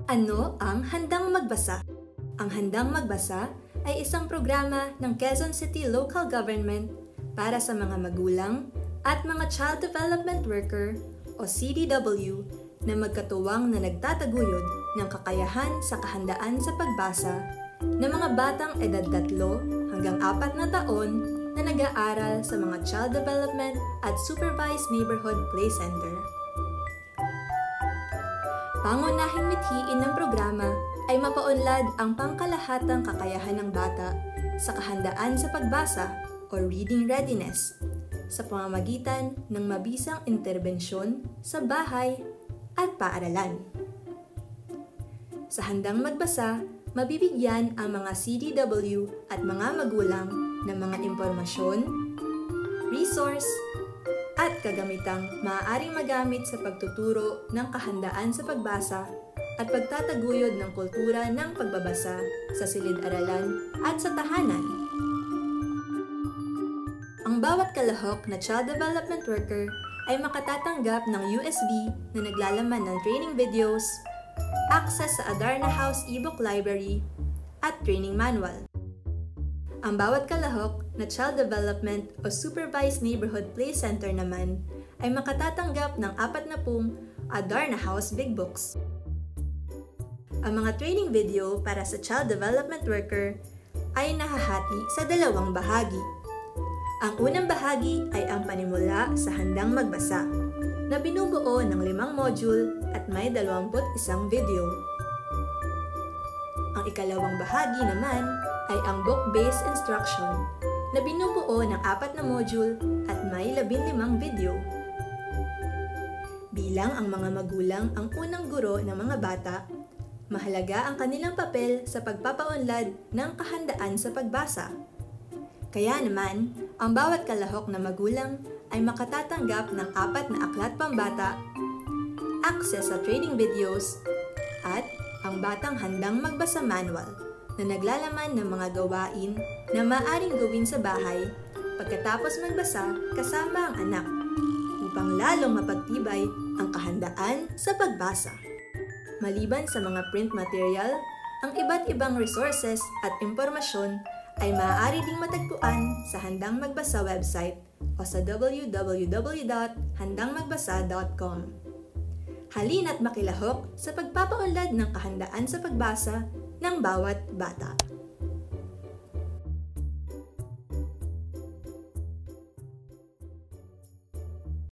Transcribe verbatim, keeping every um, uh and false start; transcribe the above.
Ano ang Handang Magbasa? Ang Handang Magbasa ay isang programa ng Quezon City Local Government para sa mga magulang at mga Child Development Worker o C D W na magkatuwang na nagtataguyod ng kakayahan sa kahandaan sa pagbasa ng mga batang edad tatlo hanggang apat na taon na nag-aaral sa mga Child Development at Supervised Neighborhood Play Center. Pangunahing mithiin ng programa ay mapaunlad ang pangkalahatang kakayahan ng bata sa kahandaan sa pagbasa o reading readiness sa pamamagitan ng mabisang interbensyon sa bahay at paaralan. Sa Handang Magbasa, mabibigyan ang mga C D W at mga magulang ng mga impormasyon, resource, at kagamitang maaaring magamit sa pagtuturo ng kahandaan sa pagbasa at pagtataguyod ng kultura ng pagbabasa sa silid-aralan at sa tahanan. Ang bawat kalahok na Child Development Worker ay makatatanggap ng U S B na naglalaman ng training videos, access sa Adarna House e-book library, at training manual. Ang bawat kalahok na Child Development o Supervised Neighborhood Play Center naman ay makatatanggap ng apat na pung Adarna House Big Books. Ang mga training video para sa Child Development Worker ay nahahati sa dalawang bahagi. Ang unang bahagi ay ang panimula sa Handang Magbasa na binubuo ng limang module at may dalawamput isang video. Ang ikalawang bahagi naman ay ang book-based instruction na binubuo ng apat na module at may labinlimang video. Bilang ang mga magulang ang unang guro ng mga bata, mahalaga ang kanilang papel sa pagpapaunlad ng kahandaan sa pagbasa. Kaya naman, ang bawat kalahok na magulang ay makatatanggap ng apat na aklat pambata, access sa training videos, at ang Batang Handang Magbasa Manual na naglalaman ng mga gawain na maaaring gawin sa bahay pagkatapos magbasa kasama ang anak upang lalong mapagtibay ang kahandaan sa pagbasa. Maliban sa mga print material, ang iba't ibang resources at impormasyon ay maaari ding matagpuan sa Handang Magbasa website o sa w w w dot handang magbasa dot com. Halina't makilahok sa pagpapaunlad ng kahandaan sa pagbasa ng bawat bata.